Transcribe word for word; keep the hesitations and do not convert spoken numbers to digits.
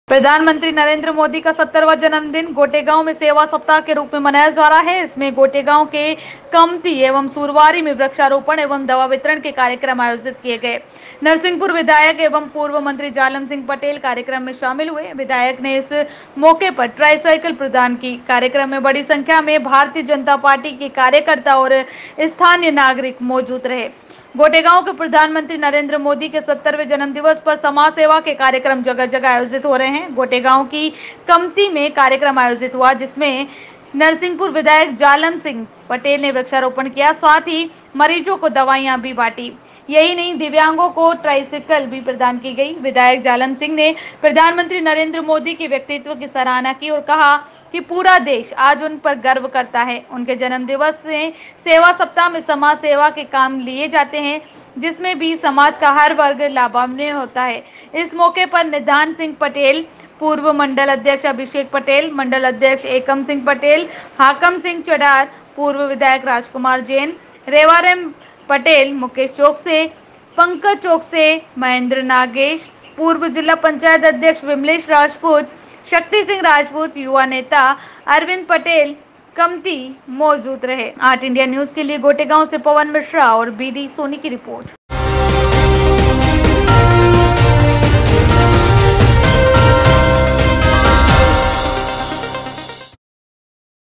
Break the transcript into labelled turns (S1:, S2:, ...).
S1: प्रधानमंत्री नरेंद्र मोदी का सत्तरवां जन्मदिन गोटेगांव में सेवा सप्ताह के रूप में मनाया जा रहा है। इसमें गोटेगांव के कमती एवं सुरवारी में वृक्षारोपण एवं दवा वितरण के कार्यक्रम आयोजित किए गए। नरसिंहपुर विधायक एवं पूर्व मंत्री जालम सिंह पटेल कार्यक्रम में शामिल हुए। विधायक ने इस मौके पर ट्राईसाइकिल प्रदान की। कार्यक्रम में बड़ी संख्या में भारतीय जनता पार्टी के कार्यकर्ता और स्थानीय नागरिक मौजूद रहे। गोटेगांव के प्रधानमंत्री नरेंद्र मोदी के सत्तरवें जन्म दिवस पर समाज सेवा के कार्यक्रम जगह जगह आयोजित हो रहे हैं। गोटेगांव की कमती में कार्यक्रम आयोजित हुआ, जिसमें नरसिंहपुर विधायक जालम सिंह पटेल ने वृक्षारोपण किया, साथ ही मरीजों को दवाइयां भी बांटी। यही नहीं, दिव्यांगों को ट्राईसाइकिल भी प्रदान की गई। विधायक जालम सिंह ने प्रधानमंत्री नरेंद्र मोदी के व्यक्तित्व की सराहना की और कहा कि पूरा देश आज उन पर गर्व करता है। उनके जन्म दिवस से सेवा सप्ताह में समाज सेवा के काम लिए जाते हैं, जिसमें भी समाज का हर वर्ग लाभान्वित होता है। इस मौके पर निधान सिंह पटेल, पूर्व मंडल अध्यक्ष अभिषेक पटेल, मंडल अध्यक्ष एकम सिंह पटेल, हाकम सिंह चडार, पूर्व विधायक राजकुमार जैन, रेवाराम पटेल, मुकेश चौकसे, पंकज चौकसे, महेंद्र नागेश, पूर्व जिला पंचायत अध्यक्ष विमलेश राजपूत, शक्ति सिंह राजपूत, युवा नेता अरविंद पटेल कमती मौजूद रहे। आठ इंडिया न्यूज के लिए गोटेगांव से पवन मिश्रा और बी डी सोनी की रिपोर्ट।